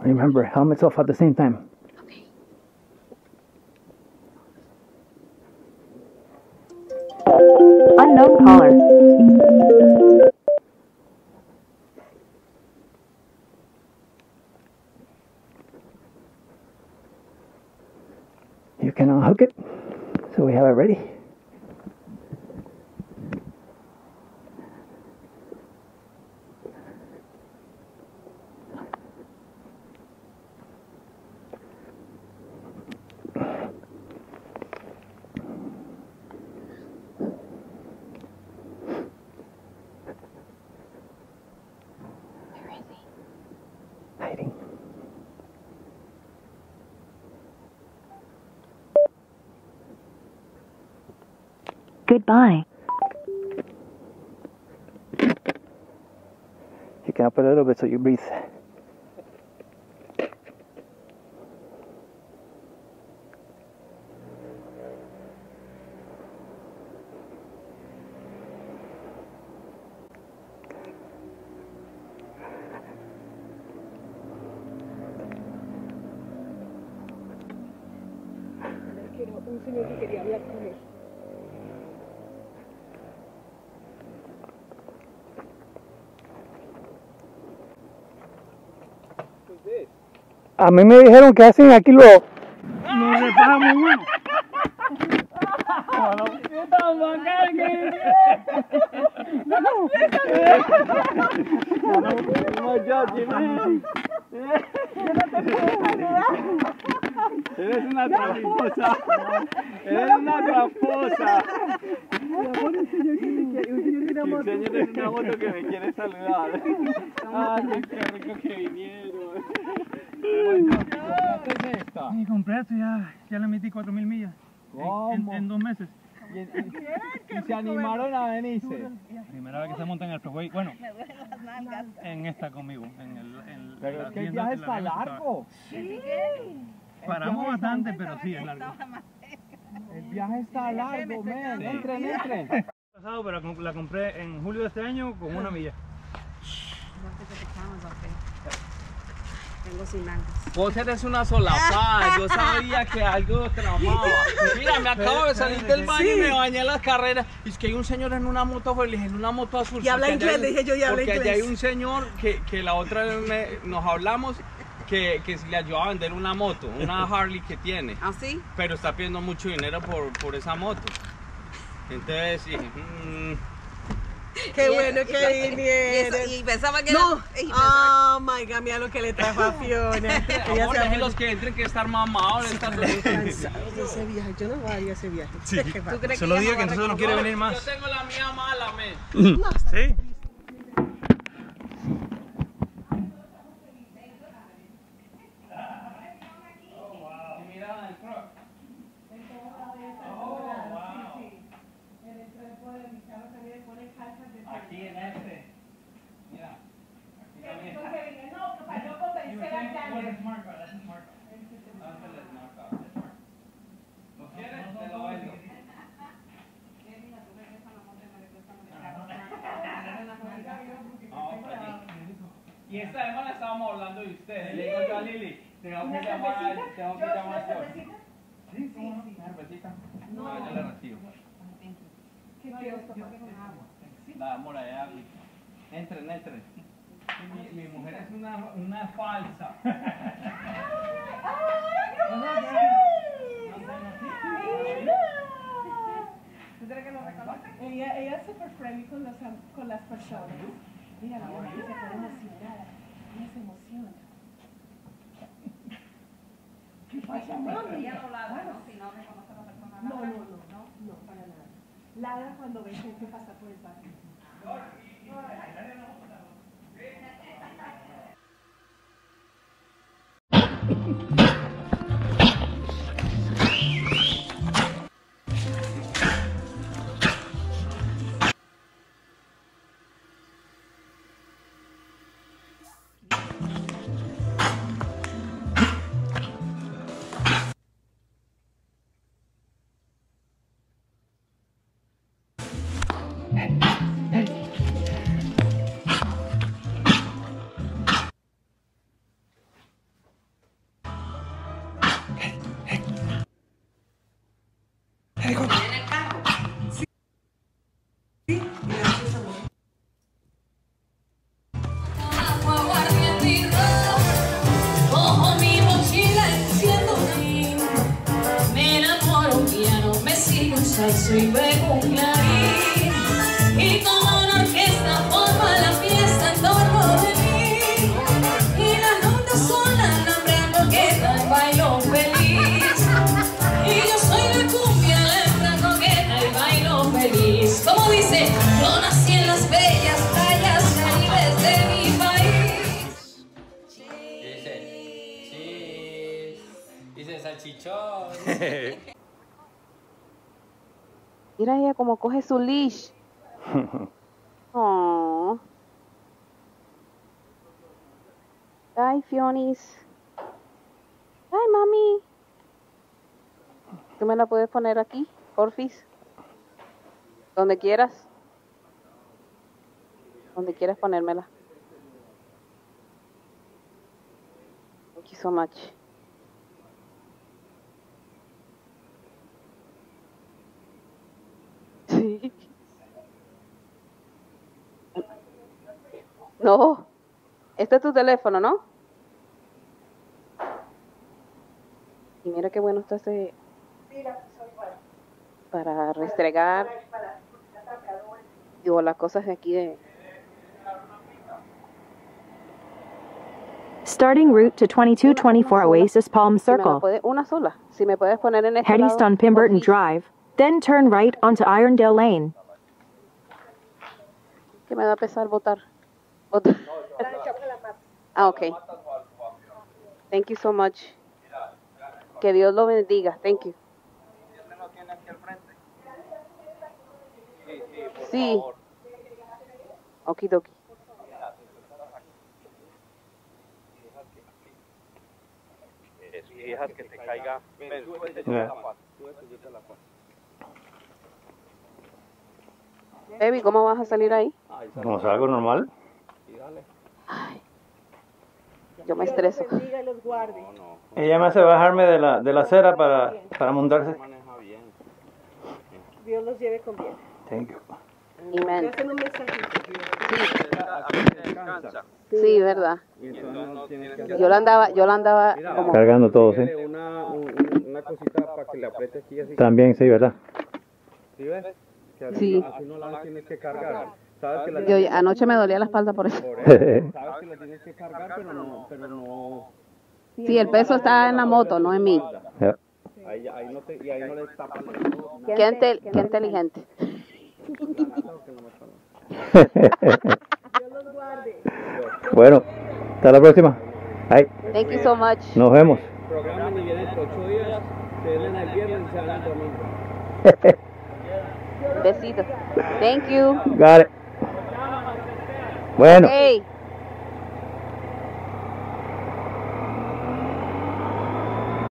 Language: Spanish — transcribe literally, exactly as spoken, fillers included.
Remember, helmets off at the same time. Okay. Unknown caller. You can unhook it, so we have it ready. Hiding. Goodbye. You can up a little bit so you breathe. Un señor que quería hablar con él. A mí me dijeron que hacen aquí lo... Nos reparamos uno. ¿Qué tan bacán que Eres una tramposa. Eres una tramposa. Un señor que una moto. Enséñales una moto que me quiere saludar. Ay, qué rico que vinieron. ¿Qué es esta? Y compré esto, ya, ya le metí cuatro mil millas. ¿Cómo? En, en, en dos meses. Y, y- y se animaron a venirse. Primera vez que se monta en el freeway. Bueno, en esta conmigo. En el, en Pero la es que el tienda- viaje en la está tienda estaba- largo. Paramos bastante, pero sí es largo. El viaje está largo, men. Entren, entren. Pasado, pero la comp- la compré en julio de este año con una milla. Tengo sin mangas. Vos eres una solapada, yo sabía que algo tramaba. Mira, me acabo de salir del baño y me bañé en las carreras. Y es que hay un señor en una moto, pues le dije, en una moto azul. Y habla porque inglés, allá hay- dije yo, y habla Porque allá inglés. hay un señor que, que la otra vez me- nos hablamos que, que si le ayudaba a vender una moto, una Harley que tiene. ¿Ah, sí? Pero está pidiendo mucho dinero por, por esa moto. Entonces dije, mmm, Qué Y bueno eso- que y- y vinieron. eso- Y pensaba que No, era... y pensaba- oh my god, mira lo que le trajo a Fiona. Ella amor, se déjenlos que entren, que estar mamados. estar cansados de ese viaje. Yo no voy a ir a ese viaje. Sí. ¿Qué va? ¿Tú crees Se lo ella digo no que va a entonces no quiere reconocer? venir más. Yo tengo la mía mala, men. Sí. Aquí en este. Mira. Aquí también. ¿Lo quieres? Te lo vendo. Vamos para allí. Y esta semana estábamos hablando de ustedes. Le digo yo a Lili, tengo que llamar a tengo que llamar a George. Sí, sí, una cervecita. No, yo le recibo. La amor allá. Entren, entren. Mi, mi mujer es una, una falsa. Ella, ella es super friendly con, los, am- con las personas. Mira, la mamá se pone emocionada. Ella se emociona. ¿Qué pasa, mami? Ella no ladra, ¿no? Si no reconoce a la persona. No, no, ladra. no, no, para nada. Ladra cuando ve gente pasar por el barrio. En el carro. Sí. Sí. Cojo mi mochila, enciendo un ring. Me enamoro un piano, me sigue un saxo y luego un clarín. Y como una orquesta forma la fiesta en torno de mí. Y las notas son la hembra coqueta, el bailo feliz. Y yo soy la cumbia, la hembra coqueta, el bailo feliz. Como dice, yo nací en las bellas playas caribes de mi país. Dice, sí. Dice salchichón. Mira ella como coge su leash. Oh. Ay, Fionis. Ay, mami. ¿Tú me la puedes poner aquí, porfis? Donde quieras. Donde quieras ponérmela. Thank you so much. Sí. No. Este es tu teléfono, ¿no? Y mira qué bueno está ese... Para restregar. Digo, las cosas de aquí de... Starting route to twenty-two twenty-four Oasis Palm Si me la Circle. puede- una sola. Si me puedes poner en este Head east lado, on Pemberton porfis. Drive, then turn right onto Irondale Lane. Que me da pesar votar. Votar. Ah, ok. Thank you so much. Que Dios lo bendiga. Thank you. Sí. Okidoki. Y dejas que te caiga. Yeah. Baby, ¿cómo vas a salir ahí? Como salgo normal. Ay, yo me estreso. Dios los bendiga y los guarde. Ella me hace bajarme de la, de la acera para, para montarse. Maneja bien. Dios los lleve con bien. Thank you. Te Amen. hacen un mensajito. Sí, verdad. Y entonces no tienes que hacer Yo la andaba, yo la andaba como... Cargando todo, sí. una, un- una cosita para que le apriete aquí así. También, sí, ¿verdad? ¿Sí ves? Que así, Sí. así no la tienes que cargar. Sabes que la Yo anoche me dolía la espalda por eso. por eso, sabes que la tienes que cargar, pero no, pero no. Sí, el peso está en la moto, no en mí. Yeah. Ahí, ahí no te, y ahí no le tapas. Qué, inte- qué inteligente. Dios los guarde. Bueno, hasta la próxima. Ay, Thank you so much. nos vemos. Programan y vienen por ocho días, se vienen el viernes y se van el domingo. Besitos. Thank you. Got it. Bueno. Hey.